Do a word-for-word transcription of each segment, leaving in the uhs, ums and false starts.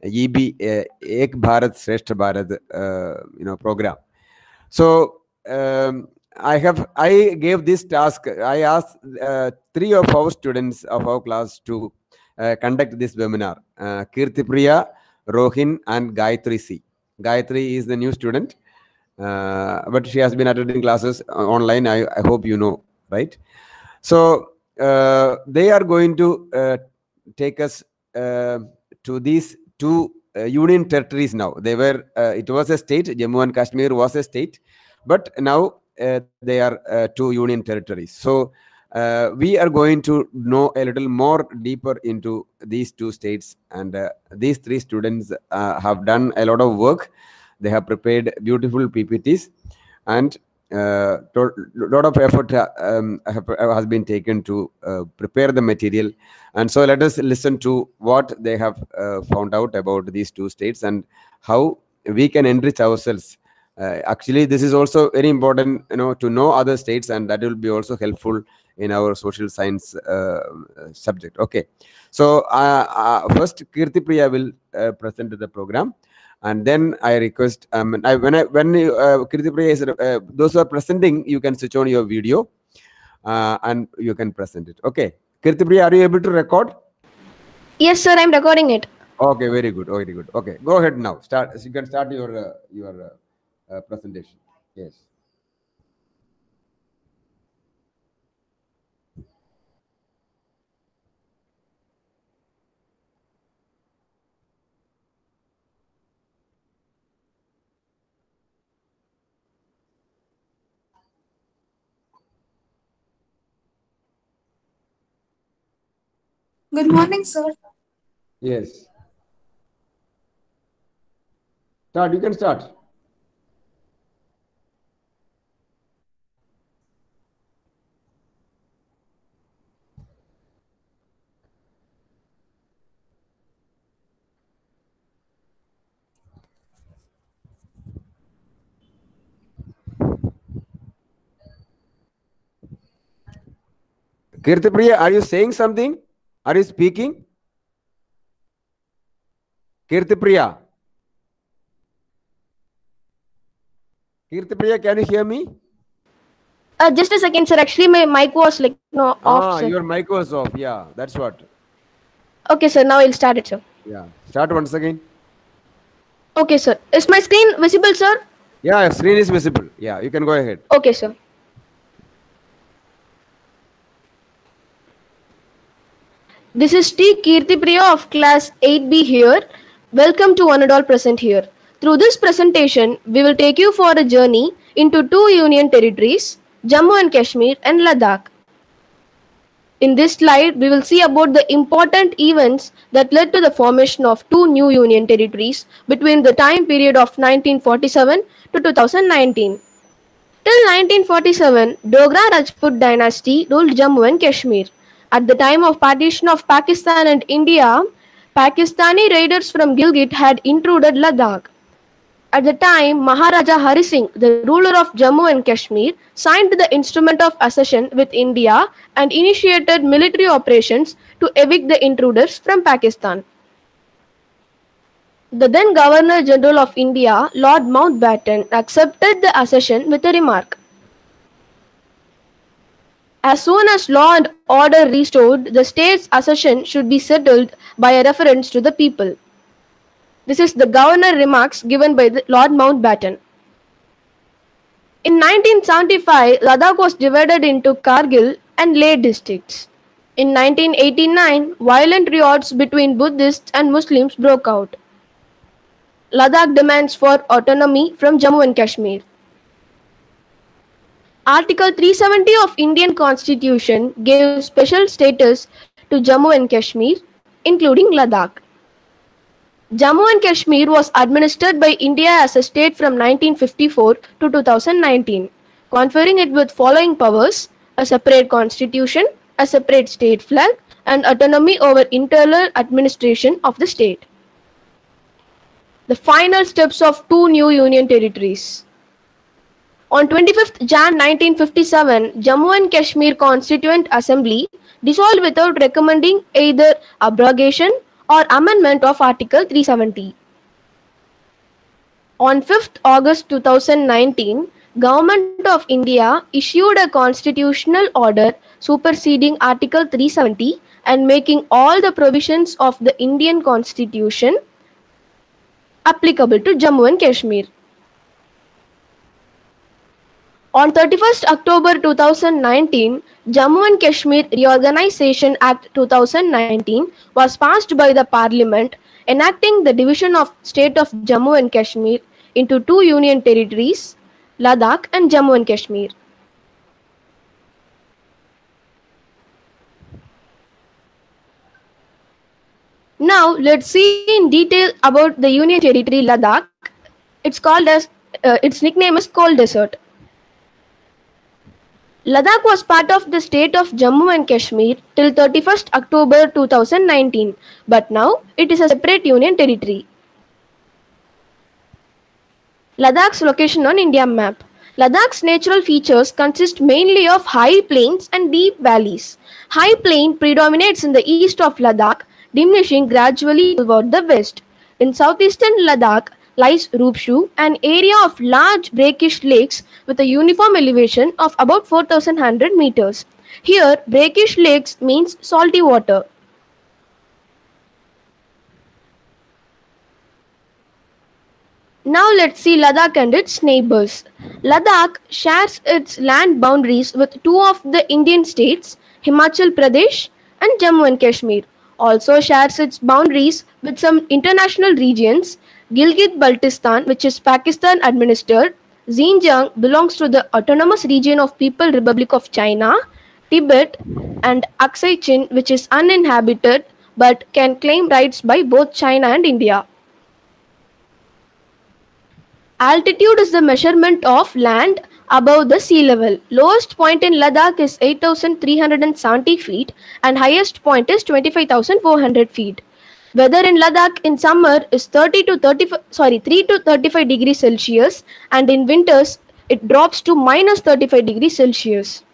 E B, uh, Ek Bharat Shrestha Bharat, uh, you know, program. So um, I have I gave this task. I asked uh, three of our students of our class to uh, conduct this webinar. Uh, Kirti Priya, Rohin, and Gayatri C. Gayatri is the new student, uh, but she has been attending classes online. I, I hope you know, right? So uh, they are going to uh, take us uh, to these two uh, union territories now. They were, uh, it was a state, Jammu and Kashmir was a state, but now uh, they are uh, two union territories. So uh, we are going to know a little more deeper into these two states. And uh, these three students uh, have done a lot of work. They have prepared beautiful P P Ts, and a uh, lot of effort uh, um, have, has been taken to uh, prepare the material. And so let us listen to what they have uh, found out about these two states and how we can enrich ourselves. Uh, actually, this is also very important, you know, to know other states, and that will be also helpful in our social science uh, subject. Okay, so uh, uh, first Kirti Priya will uh, present the program. And then I request, um, I, when I when uh, Kirti Priya is, uh, those who are presenting, you can switch on your video uh, and you can present it. Okay, Kirti Priya, are you able to record? Yes, sir, I'm recording it. Okay, very good, very good. Okay, go ahead now. Start. You can start your uh, your uh, uh, presentation. Yes. Good morning, sir. Yes. Start. You can start. Kirti Priya, are you saying something? Are you speaking? Kirti Priya. Kirti Priya, can you hear me? Uh, just a second, sir. Actually, my mic was like no off. Ah, Sir. your mic was off. Yeah, that's what. Okay, sir. Now I'll start it, sir. Yeah, start once again. Okay, sir. Is my screen visible, sir? Yeah, screen is visible. Yeah, you can go ahead. Okay, sir. This is T. Kirti Priya of class eight B here. Welcome to one and all present here. Through this presentation, we will take you for a journey into two union territories, Jammu and Kashmir and Ladakh. In this slide, we will see about the important events that led to the formation of two new union territories between the time period of nineteen forty-seven to two thousand nineteen. Till nineteen forty-seven, Dogra Rajput dynasty ruled Jammu and Kashmir. At the time of partition of Pakistan and India, Pakistani raiders from Gilgit had intruded Ladakh. At the time, Maharaja Hari Singh, the ruler of Jammu and Kashmir, signed the instrument of accession with India and initiated military operations to evict the intruders from Pakistan. The then Governor General of India, Lord Mountbatten, accepted the accession with a remark. As soon as law and order restored, the state's accession should be settled by a reference to the people. This is the governor remarks given by the Lord Mountbatten. In nineteen seventy-five, Ladakh was divided into Kargil and Leh districts. In nineteen eighty-nine, violent riots between Buddhists and Muslims broke out. Ladakh demands for autonomy from Jammu and Kashmir. Article three seventy of Indian Constitution gave special status to Jammu and Kashmir, including Ladakh. Jammu and Kashmir was administered by India as a state from nineteen fifty-four to two thousand nineteen, conferring it with following powers: a separate constitution, a separate state flag, and autonomy over internal administration of the state. The final steps of two new union territories. On twenty-fifth January nineteen fifty-seven, Jammu and Kashmir Constituent Assembly dissolved without recommending either abrogation or amendment of Article three seventy. On fifth August two thousand nineteen, Government of India issued a constitutional order superseding Article three seventy and making all the provisions of the Indian Constitution applicable to Jammu and Kashmir. On thirty-first October two thousand nineteen, Jammu and Kashmir Reorganization Act two thousand nineteen was passed by the Parliament, enacting the division of state of Jammu and Kashmir into two union territories, Ladakh and Jammu and Kashmir. Now let's see in detail about the union territory Ladakh. It's called as uh, its nickname is Cold Desert. Ladakh was part of the state of Jammu and Kashmir till thirty-first October two thousand nineteen, but now it is a separate union territory. Ladakh's location on India map. Ladakh's natural features consist mainly of high plains and deep valleys. High plain predominates in the east of Ladakh, diminishing gradually toward the west. In southeastern Ladakh lies Rupshu, an area of large brackish lakes with a uniform elevation of about four thousand one hundred meters. Here, brackish lakes means salty water. Now let's see Ladakh and its neighbors. Ladakh shares its land boundaries with two of the Indian states, Himachal Pradesh and Jammu and Kashmir. Also shares its boundaries with some international regions. Gilgit-Baltistan, which is Pakistan administered, Xinjiang belongs to the Autonomous Region of People's Republic of China, Tibet, and Aksai Chin, which is uninhabited but can claim rights by both China and India. Altitude is the measurement of land above the sea level. Lowest point in Ladakh is eight thousand three hundred seventy feet and highest point is twenty-five thousand four hundred feet. Weather in Ladakh in summer is thirty to thirty-five, sorry, three to thirty-five degrees Celsius, and in winters it drops to minus thirty-five degrees Celsius.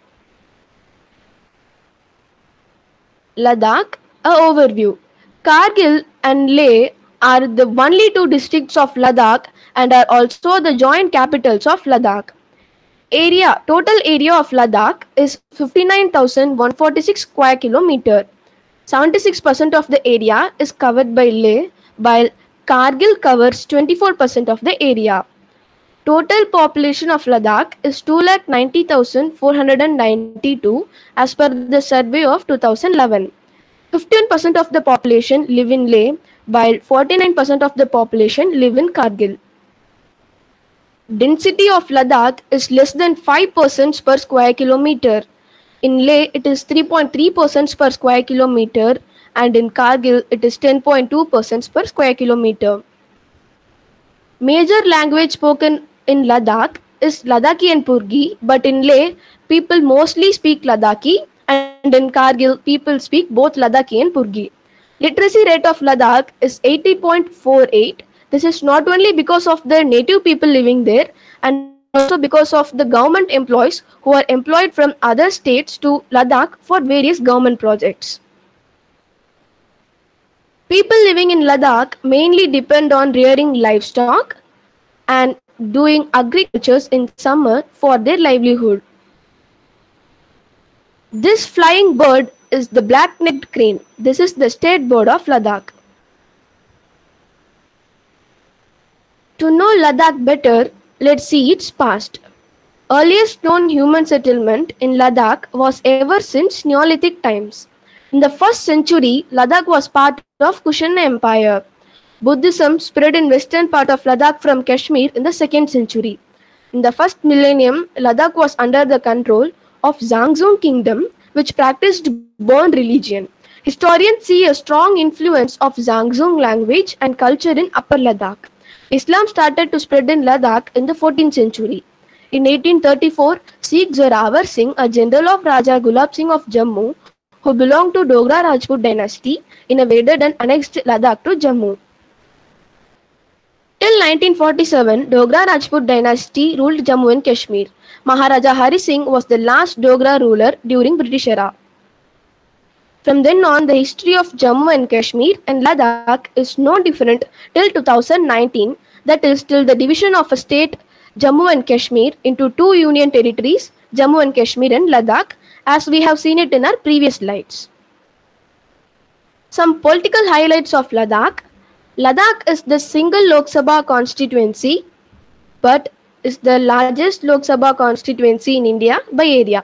Ladakh, a overview. Kargil and Leh are the only two districts of Ladakh and are also the joint capitals of Ladakh. Area, total area of Ladakh is fifty-nine thousand one hundred forty-six square kilometer. seventy-six percent of the area is covered by Leh, while Kargil covers twenty-four percent of the area. Total population of Ladakh is two lakh ninety thousand four hundred ninety-two as per the survey of two thousand eleven. fifteen percent of the population live in Leh, while forty-nine percent of the population live in Kargil. Density of Ladakh is less than five percent per square kilometer. In Leh, it is three point three percent per square kilometer, and in Kargil, it is ten point two percent per square kilometer. Major language spoken in Ladakh is Ladakhi and Purgi, but in Leh, people mostly speak Ladakhi, and in Kargil, people speak both Ladakhi and Purgi. Literacy rate of Ladakh is eighty point four eight. This is not only because of the native people living there, and also because of the government employees who are employed from other states to Ladakh for various government projects. People living in Ladakh mainly depend on rearing livestock and doing agriculture in summer for their livelihood. This flying bird is the black-necked crane. This is the state bird of Ladakh. To know Ladakh better, let's see its past. Earliest known human settlement in Ladakh was ever since Neolithic times. In the first century, Ladakh was part of Kushan Empire. Buddhism spread in western part of Ladakh from Kashmir in the second century. In the first millennium, Ladakh was under the control of Zangzung Kingdom, which practiced Bon religion. Historians see a strong influence of Zangzung language and culture in Upper Ladakh. Islam started to spread in Ladakh in the fourteenth century. In eighteen thirty-four, Sikh Zorawar Singh, a general of Raja Gulab Singh of Jammu, who belonged to Dogra Rajput dynasty, invaded and annexed Ladakh to Jammu. Till nineteen forty-seven, Dogra Rajput dynasty ruled Jammu and Kashmir. Maharaja Hari Singh was the last Dogra ruler during British era. From then on, the history of Jammu and Kashmir and Ladakh is no different till two thousand nineteen, that is, till the division of a state, Jammu and Kashmir, into two union territories, Jammu and Kashmir and Ladakh, as we have seen it in our previous slides. Some political highlights of Ladakh. Ladakh is the single Lok Sabha constituency, but is the largest Lok Sabha constituency in India by area.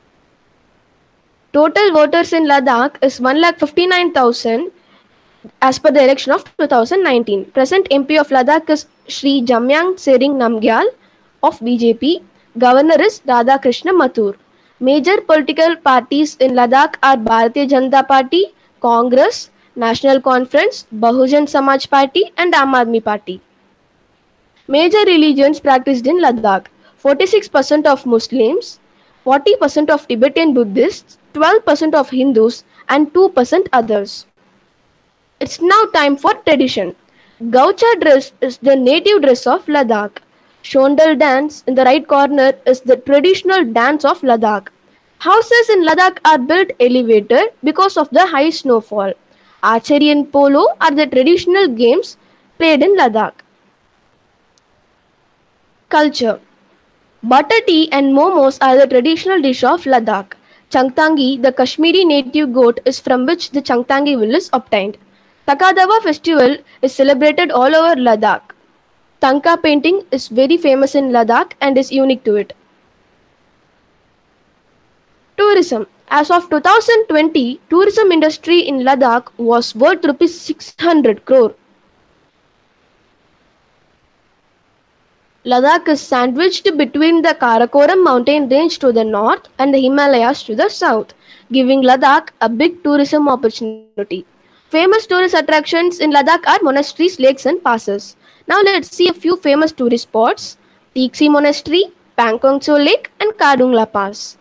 Total voters in Ladakh is one lakh fifty-nine thousand as per the election of two thousand nineteen. Present M P of Ladakh is Shri Jamyang Sering Namgyal of B J P. Governor is Radhakrishna Mathur. Major political parties in Ladakh are Bharatiya Janata Party, Congress, National Conference, Bahujan Samaj Party and Aam Aadmi Party. Major religions practiced in Ladakh: forty-six percent of Muslims, forty percent of Tibetan Buddhists, twelve percent of Hindus and two percent others. It's now time for tradition. Gaucha dress is the native dress of Ladakh. Shondal dance in the right corner is the traditional dance of Ladakh. Houses in Ladakh are built elevated because of the high snowfall. Archery and polo are the traditional games played in Ladakh. Culture. Butter tea and momos are the traditional dish of Ladakh. Changtangi, the Kashmiri native goat, is from which the Changtangi wool is obtained. Takadawa festival is celebrated all over Ladakh. Tanka painting is very famous in Ladakh and is unique to it. Tourism. As of two thousand twenty, tourism industry in Ladakh was worth rupees six hundred crore. Ladakh is sandwiched between the Karakoram mountain range to the north and the Himalayas to the south, giving Ladakh a big tourism opportunity. Famous tourist attractions in Ladakh are monasteries, lakes and passes. Now let's see a few famous tourist spots: Tiksi Monastery, Pangkong Tso Lake and Kadungla Pass.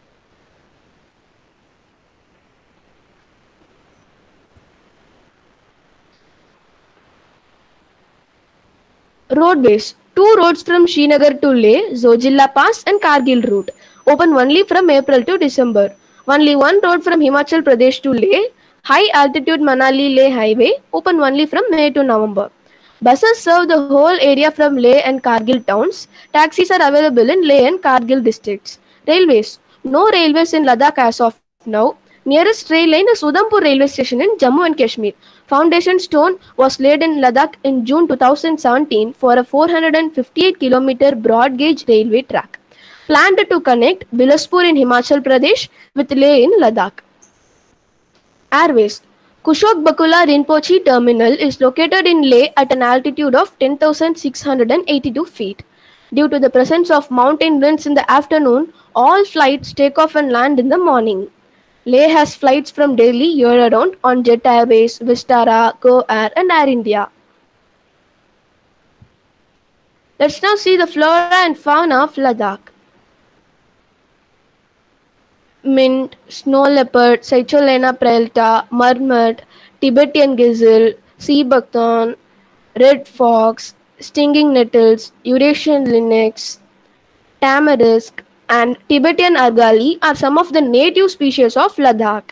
Roadways. Two roads from Srinagar to Leh, Zojilla Pass and Kargil route, open only from April to December. Only one road from Himachal Pradesh to Leh, High Altitude Manali Leh Highway, open only from May to November. Buses serve the whole area from Leh and Kargil towns. Taxis are available in Leh and Kargil districts. Railways. No railways in Ladakh as of now. Nearest rail line is Udhampur railway station in Jammu and Kashmir. Foundation stone was laid in Ladakh in June two thousand seventeen for a four hundred fifty-eight kilometer broad gauge railway track, planned to connect Bilaspur in Himachal Pradesh with Leh in Ladakh. Airways. Kushok Bakula Rinpoche terminal is located in Leh at an altitude of ten thousand six hundred eighty-two feet. Due to the presence of mountain winds in the afternoon, all flights take off and land in the morning. Leh has flights from Delhi year-round on Jet Airways, Vistara, Go Air and Air India. Let's now see the flora and fauna of Ladakh. Mint, snow leopard, Cycholena prelta, marmot, Tibetan gazelle, sea buckthorn, red fox, stinging nettles, Eurasian lynx, tamarisk, and Tibetan argali are some of the native species of Ladakh.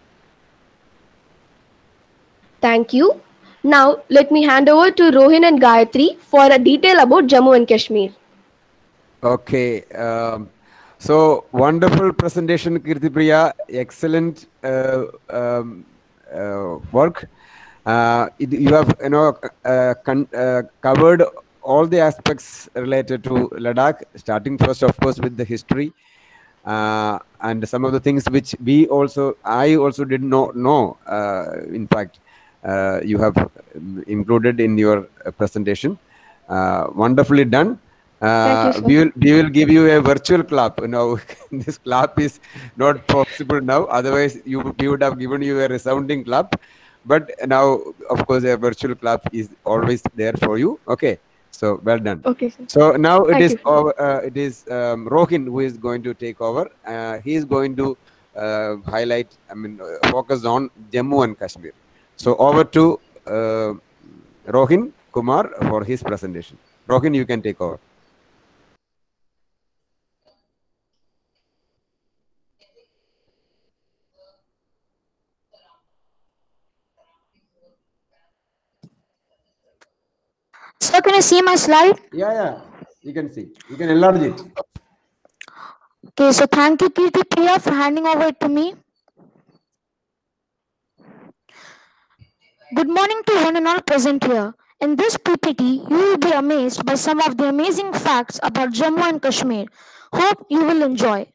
Thank you. Now let me hand over to Rohin and Gayatri for a detail about Jammu and Kashmir. Okay. Um, so wonderful presentation, Kirtipriya. Excellent uh, um, uh, work. Uh, it, you have, you know, uh, con uh, covered all the aspects related to Ladakh, starting first, of course, with the history uh, and some of the things which we also, I also did not know. Uh, in fact, uh, you have included in your presentation. Uh, wonderfully done. Uh, Thank you, we will we will give you a virtual clap. You know, this clap is not possible now. Otherwise, you we would have given you a resounding clap. But now, of course, a virtual clap is always there for you. Okay. So well done. Okay, sir. So now it Thank is you. over, uh, it is um, Rohin who is going to take over. Uh, he is going to uh, highlight, I mean, uh, focus on Jammu and Kashmir. So over to uh, Rohin Kumar for his presentation. Rohin, you can take over. Sir, can you see my slide? Yeah, yeah. You can see. You can enlarge it. Okay, so thank you, Kirti Priya, for handing over it to me. Good morning to one and all present here. In this P P T, you will be amazed by some of the amazing facts about Jammu and Kashmir. Hope you will enjoy.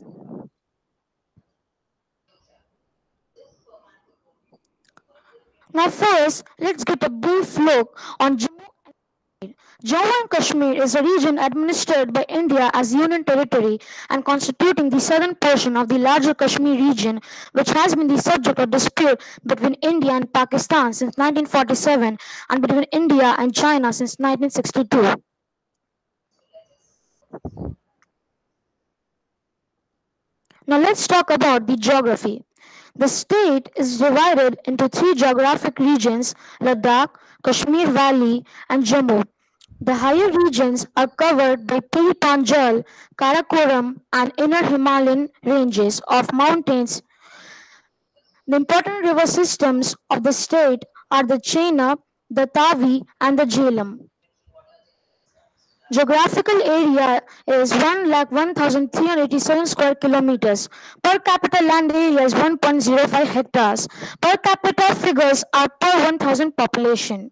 Now, first, let's get a brief look on Jammu. Jammu and Kashmir is a region administered by India as Union Territory and constituting the southern portion of the larger Kashmir region, which has been the subject of dispute between India and Pakistan since nineteen forty-seven and between India and China since nineteen sixty-two. Now let's talk about the geography. The state is divided into three geographic regions: Ladakh, Kashmir Valley, and Jammu. The higher regions are covered by Pir Panjal, Karakoram, and inner Himalayan ranges of mountains. The important river systems of the state are the Chenab, the Tavi, and the Jhelum. Geographical area is one lakh one thousand three hundred eighty-seven square kilometers. Per capita land area is one point zero five hectares. Per capita figures are per one thousand population.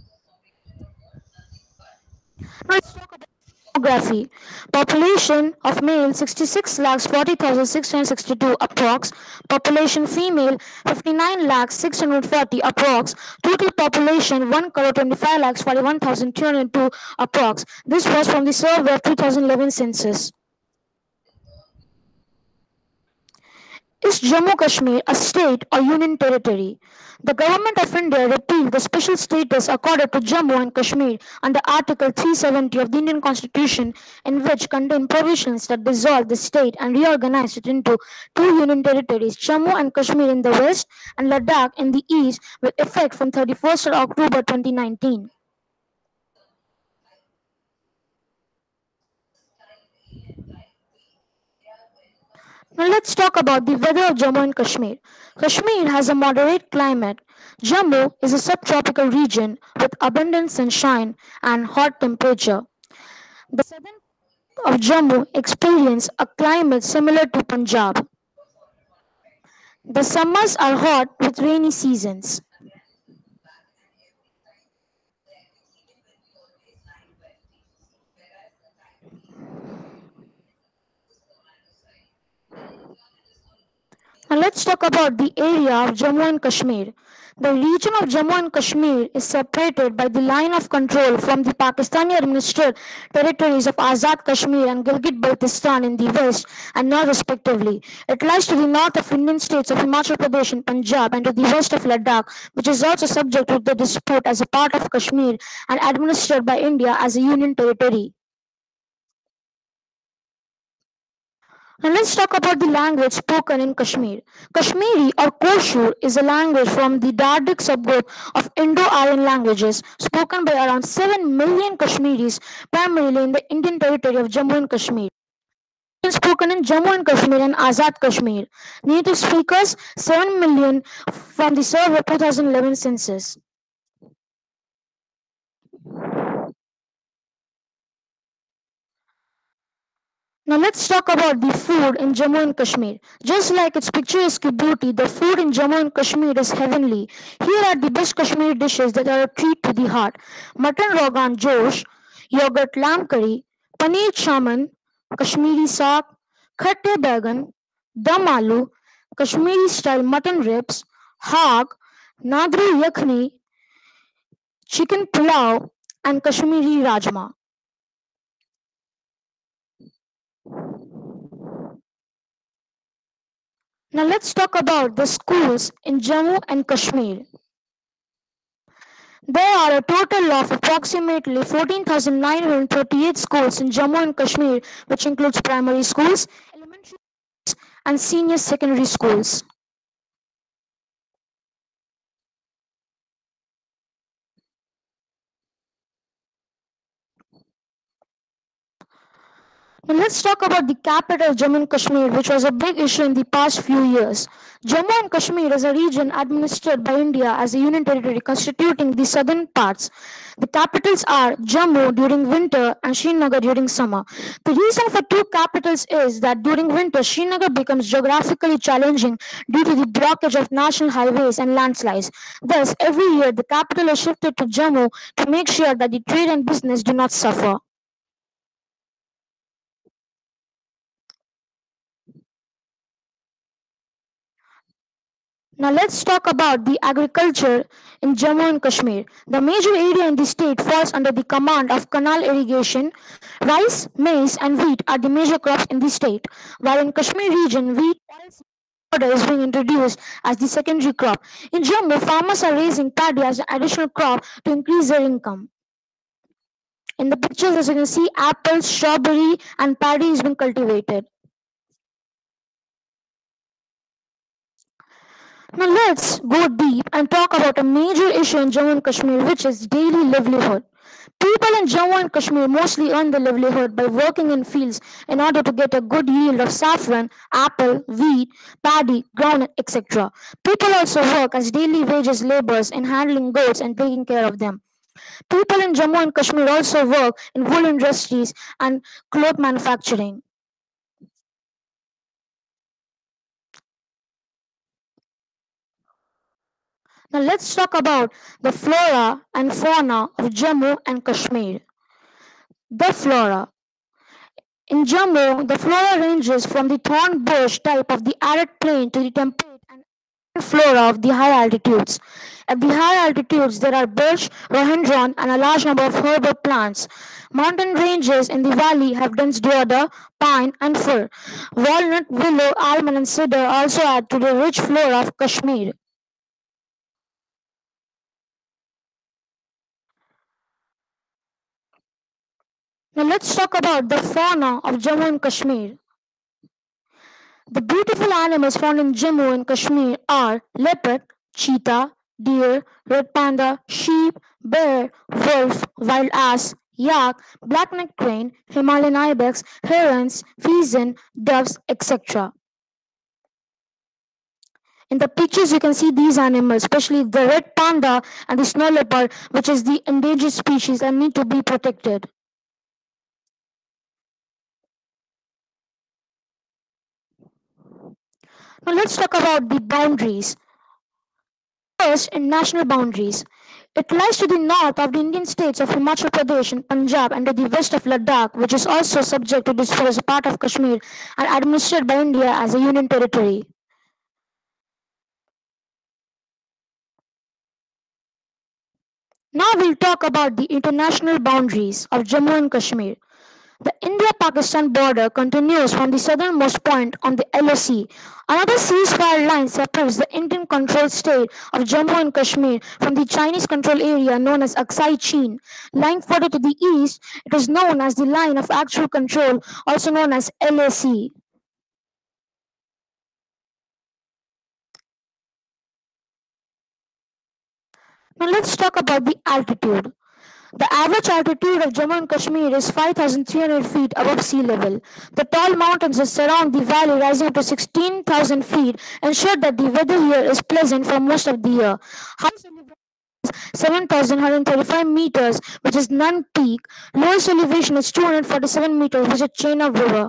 Now let's talk about demography. Population of male sixty-six lakhs forty thousand six hundred sixty-two approx. Population female fifty-nine lakhs six hundred forty approx. Total population one crore twenty-five lakhs forty-one thousand two hundred two approx. This was from the survey of two thousand eleven census. Is Jammu Kashmir a state or union territory? The Government of India repealed the special status accorded to Jammu and Kashmir under Article three seventy of the Indian Constitution, in which contained provisions that dissolved the state and reorganized it into two union territories, Jammu and Kashmir in the west and Ladakh in the east, with effect from thirty-first of October twenty nineteen. Now let's talk about the weather of Jammu and Kashmir. Kashmir has a moderate climate. Jammu is a subtropical region with abundant sunshine and hot temperature. The southern of Jammu experience a climate similar to Punjab. The summers are hot with rainy seasons. Now let's talk about the area of Jammu and Kashmir. The region of Jammu and Kashmir is separated by the line of control from the Pakistani administered territories of Azad Kashmir and Gilgit-Baltistan in the west and north respectively. It lies to the north of Indian states of Himachal Pradesh and Punjab and to the west of Ladakh, which is also subject to the dispute as a part of Kashmir and administered by India as a union territory. Now let's talk about the language spoken in Kashmir. Kashmiri or Koshur is a language from the Dardic subgroup of Indo-Aryan languages spoken by around seven million Kashmiris, primarily in the Indian territory of Jammu and Kashmir. It is spoken in Jammu and Kashmir and Azad Kashmir. Native speakers seven million from the survey two thousand eleven census. Now let's talk about the food in Jammu and Kashmir. Just like its picturesque beauty, the food in Jammu and Kashmir is heavenly. Here are the best Kashmiri dishes that are a treat to the heart: mutton rogan josh, yogurt lamb curry, paneer chaman, Kashmiri saag, khatte baigan, dum aloo, Kashmiri style mutton ribs, hog, nadru yakhni, chicken pulao, and Kashmiri rajma. Now let's talk about the schools in Jammu and Kashmir. There are a total of approximately fourteen thousand nine hundred thirty-eight schools in Jammu and Kashmir, which includes primary schools, elementary schools, and senior secondary schools. Now let's talk about the capital of Jammu and Kashmir, which was a big issue in the past few years. Jammu and Kashmir is a region administered by India as a union territory constituting the southern parts. The capitals are Jammu during winter and Srinagar during summer. The reason for two capitals is that during winter, Srinagar becomes geographically challenging due to the blockage of national highways and landslides. Thus, every year the capital is shifted to Jammu to make sure that the trade and business do not suffer. Now let's talk about the agriculture in Jammu and Kashmir. The major area in the state falls under the command of canal irrigation. Rice, maize and wheat are the major crops in the state, while in Kashmir region wheat powder is being introduced as the secondary crop. In Jammu, farmers are raising paddy as an additional crop to increase their income. In the pictures, as you can see, apples, strawberry and paddy is being cultivated. Now let's go deep and talk about a major issue in Jammu and Kashmir, which is daily livelihood. People in Jammu and Kashmir mostly earn their livelihood by working in fields in order to get a good yield of saffron, apple, wheat, paddy, groundnut, et cetera. People also work as daily wages laborers in handling goats and taking care of them. People in Jammu and Kashmir also work in wool industries and cloth manufacturing. Now let's talk about the flora and fauna of Jammu and Kashmir. The flora. In Jammu, the flora ranges from the thorn bush type of the arid plain to the temperate and flora of the high altitudes. At the high altitudes, there are birch, rhododendron, and a large number of herbal plants. Mountain ranges in the valley have dense deodar, pine, and fir. Walnut, willow, almond, and cedar also add to the rich flora of Kashmir. Now let's talk about the fauna of Jammu and Kashmir. The beautiful animals found in Jammu and Kashmir are leopard, cheetah, deer, red panda, sheep, bear, wolf, wild ass, yak, black-necked crane, Himalayan ibex, herons, pheasant, doves, et cetera. In the pictures, you can see these animals, especially the red panda and the snow leopard, which is the endangered species and need to be protected. Now let's talk about the boundaries. First, in national boundaries. It lies to the north of the Indian states of Himachal Pradesh and Punjab and to the west of Ladakh, which is also subject to dispute as a part of Kashmir and administered by India as a union territory. Now we'll talk about the international boundaries of Jammu and Kashmir. The India-Pakistan border continues from the southernmost point on the L O C. Another ceasefire line separates the Indian-controlled state of Jammu and Kashmir from the Chinese-controlled area known as Aksai Chin. Lying further to the east, it is known as the Line of Actual Control, also known as L A C. Now let's talk about the altitude. The average altitude of Jammu and Kashmir is five thousand three hundred feet above sea level. The tall mountains that surround the valley, rising up to sixteen thousand feet, ensure that the weather here is pleasant for most of the year. Highest elevation is seven thousand one hundred thirty-five meters, which is Nun Peak. Lowest elevation is two hundred forty-seven meters, which is Chenab River.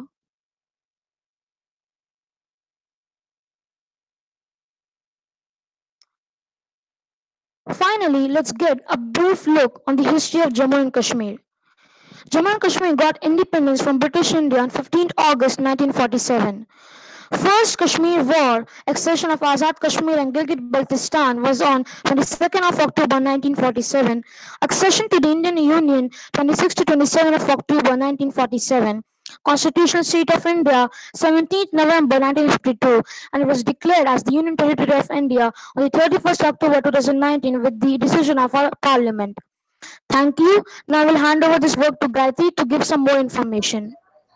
Finally, let's get a brief look on the history of Jammu and Kashmir. Jammu and Kashmir got independence from British India on fifteenth August nineteen forty-seven. First Kashmir War, accession of Azad Kashmir and Gilgit-Baltistan was on twenty-second of October nineteen forty-seven. Accession to the Indian Union, twenty-sixth to twenty-seventh of October nineteen forty-seven. Constitutional State of India, seventeenth November nineteen fifty-two, and it was declared as the Union Territory of India on the thirty-first October two thousand nineteen with the decision of our Parliament. Thank you. Now I will hand over this work to Gayatri to give some more information.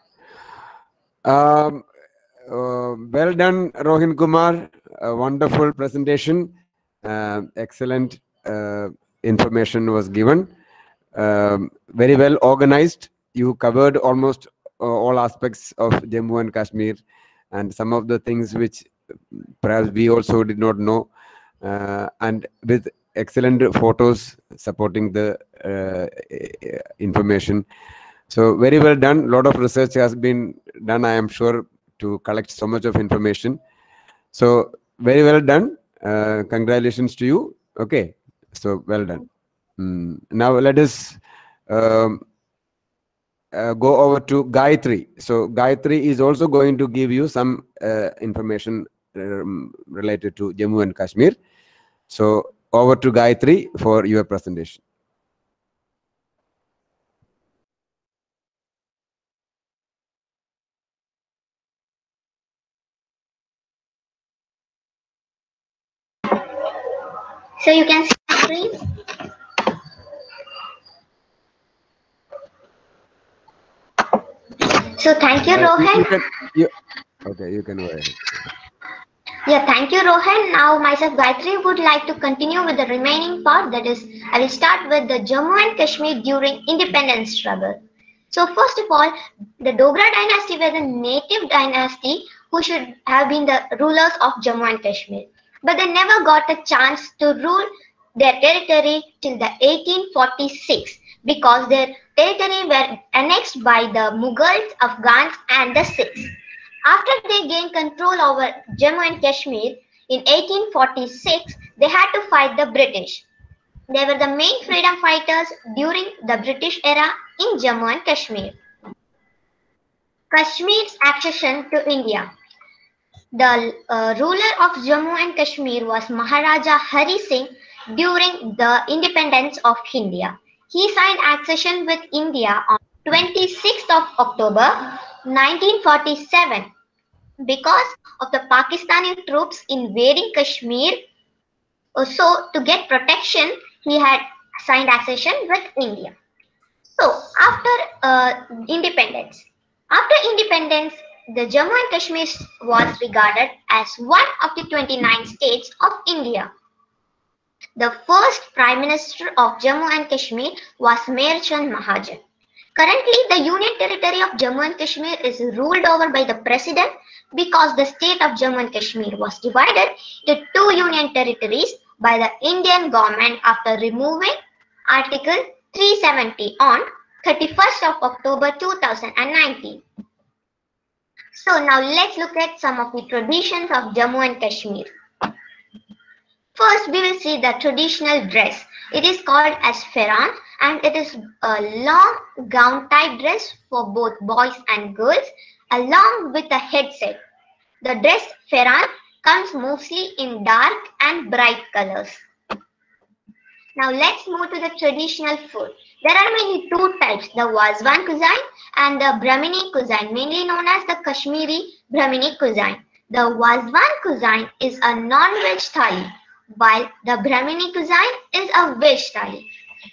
Um, uh, well done, Rohin Kumar. A wonderful presentation. Uh, excellent uh, information was given. Um, very well organized. You covered almost uh, all aspects of Jammu and Kashmir, and some of the things which perhaps we also did not know, uh, and with excellent photos supporting the uh, information. So very well done. A lot of research has been done, I am sure, to collect so much of information. So very well done. Uh, congratulations to you. Okay, so well done. Mm. Now let us um, uh, go over to Gayatri. So Gayatri is also going to give you some uh, information um, related to Jammu and Kashmir. So over to Gayatri for your presentation. So you can see the screen. So thank you, Uh, you- Rohan. you can- you- okay, you can go ahead. Yeah, thank you, Rohan. Now myself, Gayatri, would like to continue with the remaining part. That is, I will start with the Jammu and Kashmir during independence struggle. So first of all, the Dogra dynasty were the native dynasty who should have been the rulers of Jammu and Kashmir. But they never got a chance to rule their territory till the eighteen forty-six because their territory were annexed by the Mughals, Afghans and the Sikhs. After they gained control over Jammu and Kashmir in eighteen forty-six, they had to fight the British. They were the main freedom fighters during the British era in Jammu and Kashmir. Kashmir's accession to India. The uh, ruler of Jammu and Kashmir was Maharaja Hari Singh during the independence of India. He signed accession with India on twenty-sixth of October nineteen forty-seven. Because of the Pakistani troops invading Kashmir, so to get protection, he had signed accession with India. So after uh, independence, after independence, the Jammu and Kashmir was regarded as one of the twenty-nine states of India. The first Prime Minister of Jammu and Kashmir was Meher Chand Mahajan. Currently, the Union Territory of Jammu and Kashmir is ruled over by the President because the state of Jammu and Kashmir was divided into two Union Territories by the Indian government after removing Article three seventy on thirty-first of October two thousand nineteen. So now let's look at some of the traditions of Jammu and Kashmir. First, we will see the traditional dress. It is called as Feran and it is a long gown type dress for both boys and girls along with a headset. The dress Feran comes mostly in dark and bright colors. Now let's move to the traditional food. There are mainly two types, the Wazwan cuisine and the Brahmini cuisine, mainly known as the Kashmiri Brahmini cuisine. The Wazwan cuisine is a non-veg thali, while the Brahmini cuisine is a veg thali.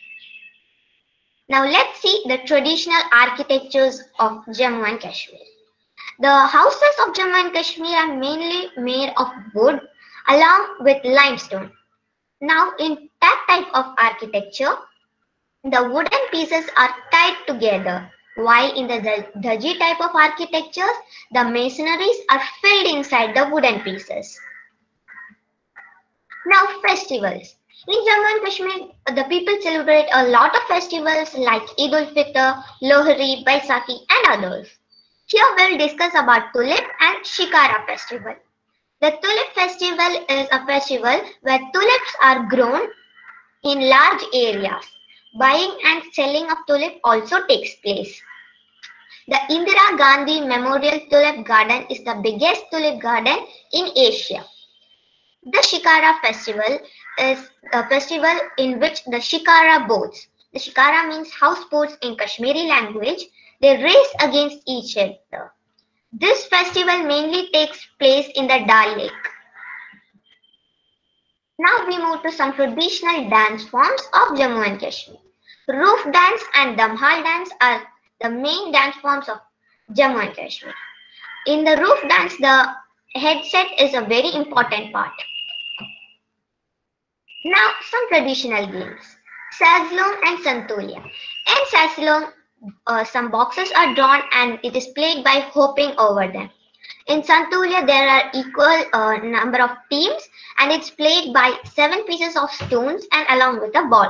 Now let's see the traditional architectures of Jammu and Kashmir. The houses of Jammu and Kashmir are mainly made of wood along with limestone. Now in that type of architecture, the wooden pieces are tied together, while in the Dhaji type of architecture, the masonries are filled inside the wooden pieces. Now festivals. In Jammu and Kashmir, the people celebrate a lot of festivals like Eid ul-Fitr, Lohri, Baisakhi and others. Here we will discuss about Tulip and Shikara festival. The Tulip festival is a festival where tulips are grown in large areas. Buying and selling of tulip also takes place. The Indira Gandhi Memorial Tulip Garden is the biggest tulip garden in Asia. The Shikara festival is a festival in which the Shikara boats, the Shikara means houseboats in Kashmiri language, they race against each other. This festival mainly takes place in the Dal Lake. Now we move to some traditional dance forms of Jammu and Kashmir. Roof dance and Damhal dance are the main dance forms of Jammu and Kashmir. In the roof dance, the headset is a very important part. Now some traditional games. Sazlong and Santolia. In Sazlong, uh, some boxes are drawn and it is played by hopping over them. In Santulia, there are equal uh, number of teams and it's played by seven pieces of stones and along with a ball.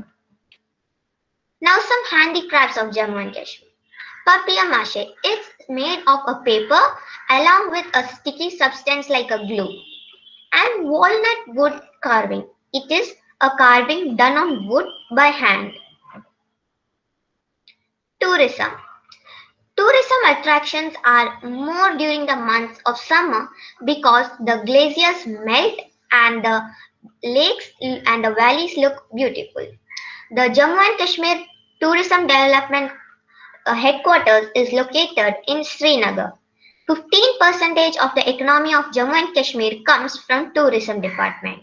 Now some handicrafts of Jammu and Kashmir. Papier-mâché. It's made of a paper along with a sticky substance like a glue. And walnut wood carving. It is a carving done on wood by hand. Tourism. Tourism attractions are more during the months of summer because the glaciers melt and the lakes and the valleys look beautiful. The Jammu and Kashmir Tourism Development Headquarters is located in Srinagar. fifteen percent of the economy of Jammu and Kashmir comes from tourism department.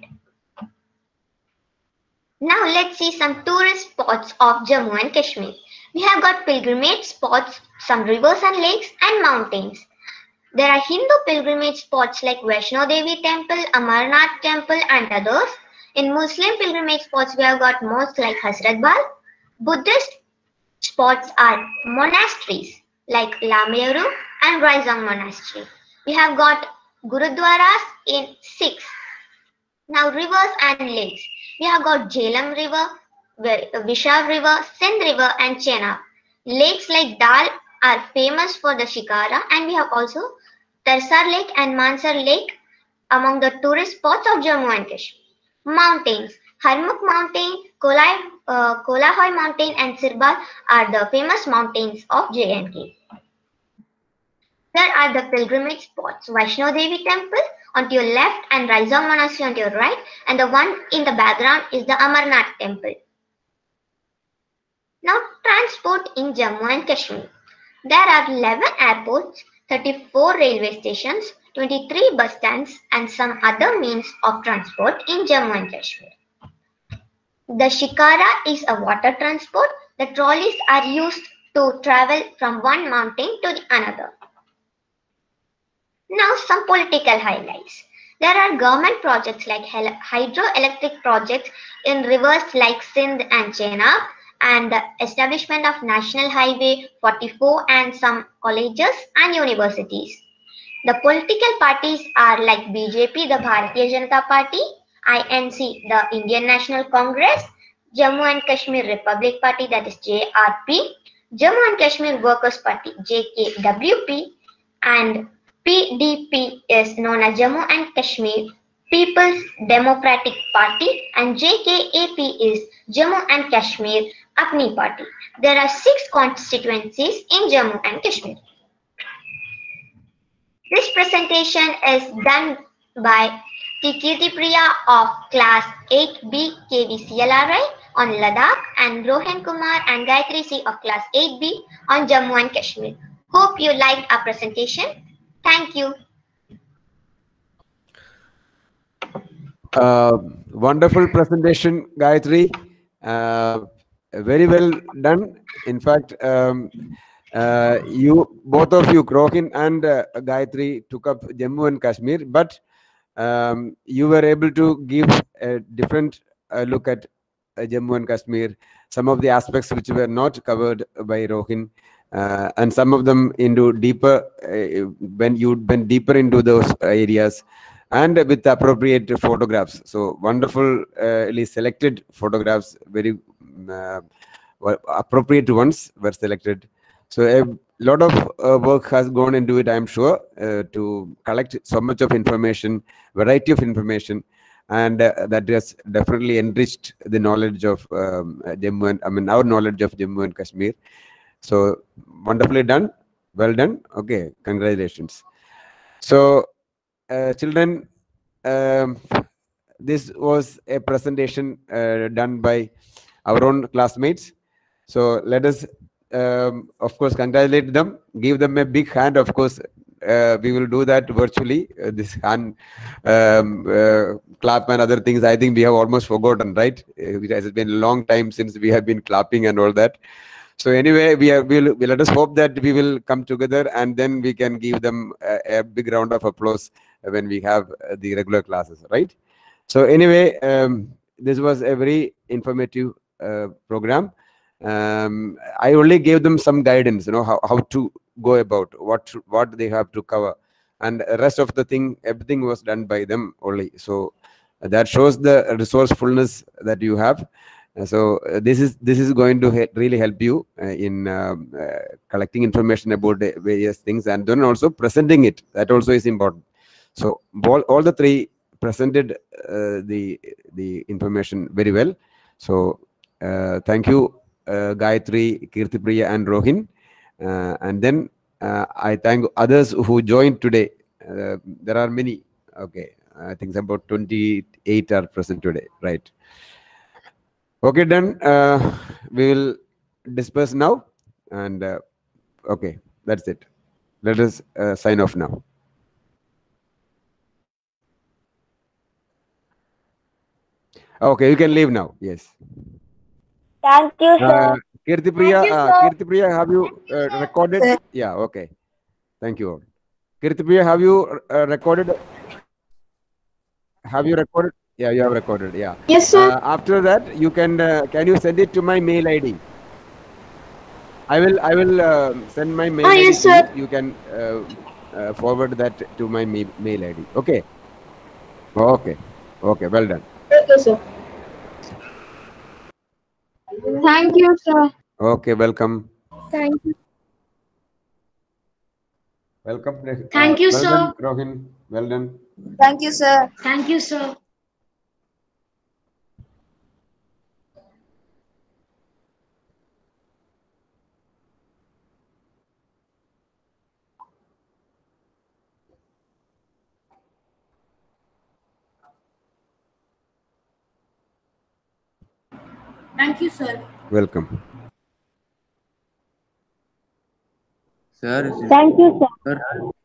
Now let's see some tourist spots of Jammu and Kashmir. We have got pilgrimage spots, some rivers and lakes and mountains. There are Hindu pilgrimage spots like Vaishno Devi Temple, Amarnath Temple and others. In Muslim pilgrimage spots we have got mosques like Hazrat Bal. Buddhist spots are monasteries like Lameru and Raizong Monastery. We have got Gurudwaras in six. Now rivers and lakes. We have got Jhelum River, Vishal River, Sindh River and Chenab. Lakes like Dal are famous for the Shikara and we have also Tarsar Lake and Mansar Lake among the tourist spots of Jammu and Kashmir. Mountains. Harmukh Mountain, Kolai, uh, Kolahoi Mountain and Sirbal are the famous mountains of J and K. There are the pilgrimage spots. Vaishno Devi Temple on to your left and Raizong Monastery on to your right, and the one in the background is the Amarnath Temple. Now transport in Jammu and Kashmir. There are eleven airports, thirty-four railway stations, twenty-three bus stands and some other means of transport in Jammu and Kashmir. The Shikara is a water transport. The trolleys are used to travel from one mountain to the another. Now some political highlights. There are government projects like hydroelectric projects in rivers like Sindh and Chenab, and the establishment of National Highway forty-four and some colleges and universities. The political parties are like B J P, the Bharatiya Janata Party, I N C, the Indian National Congress, Jammu and Kashmir Republic Party, that is J R P, Jammu and Kashmir Workers Party, J K W P, and P D P is known as Jammu and Kashmir People's Democratic Party, and J K A P is Jammu and Kashmir Apni Party. There are six constituencies in Jammu and Kashmir. This presentation is done by T Kirti Priya of class eight B K V C L R I on Ladakh and Rohan Kumar and Gayatri C of class eight B on Jammu and Kashmir. Hope you liked our presentation. Thank you. Uh, wonderful presentation, Gayatri. Uh, very well done. In fact, um, uh, you both of you, Rohan and uh, Gayatri, took up Jammu and Kashmir, but um, you were able to give a different uh, look at uh, Jammu and Kashmir. Some of the aspects which were not covered by Rohan, uh, and some of them into deeper uh, when you went deeper into those areas, and with appropriate photographs. So wonderfully selected photographs, very uh, appropriate ones were selected. So a lot of uh, work has gone into it, I'm sure, uh, to collect so much of information, variety of information, and uh, that has definitely enriched the knowledge of um, Jammu and I mean our knowledge of Jammu and Kashmir. So wonderfully done, well done. Okay, congratulations. So uh, children, um, this was a presentation uh, done by our own classmates. So let us, um, of course, congratulate them, give them a big hand. Of course, uh, we will do that virtually. Uh, this hand um, uh, clap and other things, I think we have almost forgotten, right? It has been a long time since we have been clapping and all that. So anyway, we are, we'll, we'll let us hope that we will come together and then we can give them a, a big round of applause when we have the regular classes, right? So anyway, um, this was a very informative uh, program. Um, I only gave them some guidance, you know, how, how to go about, what to, what they have to cover, and the rest of the thing, everything was done by them only. So that shows the resourcefulness that you have. Uh, so uh, this is this is going to he really help you uh, in um, uh, collecting information about the various things, and then also presenting it. That also is important. So all, all the three presented uh, the the information very well. So uh, thank you, uh, Gayatri, Kirtipriya, and Rohin. Uh, and then uh, I thank others who joined today. Uh, there are many. Okay, I think about twenty-eight are present today, right? Okay, done. Uh, we will disperse now. And uh, okay, that's it. Let us uh, sign off now. Okay, you can leave now. Yes. Thank you, Uh, sir. Kirtipriya, Thank you, uh, sir. Kirtipriya, have you uh, recorded? Sir. Yeah, okay. Thank you all. Kirtipriya, have you uh, recorded? Have you recorded? Yeah, you have recorded. Yeah. Yes, sir. Uh, after that, you can uh, can you send it to my mail I D? I will I will uh, send my mail Ah, I D yes, to sir. you. You can uh, uh, forward that to my ma mail I D. Okay. Okay. Okay. Well done. Okay, sir. Thank you, sir. Okay. Welcome. Thank you. Welcome. Uh, Thank you, well sir. done, Rohin. Well done. Thank you, sir. Thank you, sir. Thank you, sir. Welcome. Sir, is it- Thank you, sir. sir,